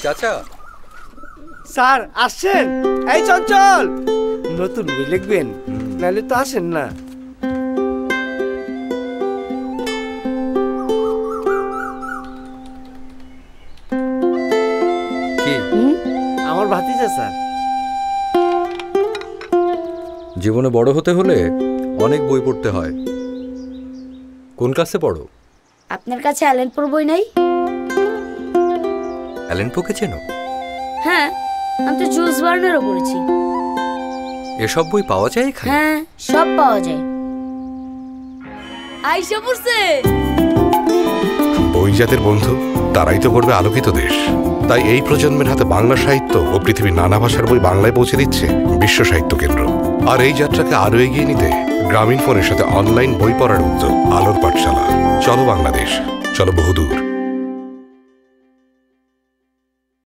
চাচা। স্যার আসছেন? এই চঞ্চল, নতুন বই লিখবেন, নাহলে তো আসেন না। কি? আমার ভাতিজা স্যার। জীবনে বড় হতে হলে অনেক বই পড়তে হয়। কোন ক্লাসে পড়ো? আপনার কাছে অ্যালেন পোর বই নাই? অ্যালেন পোকে চেনো? হ্যাঁ, আমি তো জুলস ভার্নেরও পড়েছি। এসব বই পাওয়া যায় এখানে? হ্যাঁ, সব পাওয়া যায়। আইসা পড়ছে। বই যাদের বন্ধু তারাই তো পড়বে আলোকিত দেশ। তাই এই প্রজন্মের হাতে বাংলা সাহিত্য ও পৃথিবীর নানা ভাষার বই বাংলায় পৌঁছে দিচ্ছে বিশ্ব সাহিত্য কেন্দ্র। আর এই যাত্রাকে আরো এগিয়ে নিতে গ্রামীণ ফোনের সাথে অনলাইন বই পড়ার উদ্যোগ আলোর পাঠশালা। চলো বাংলাদেশ, চলো বহুদূর।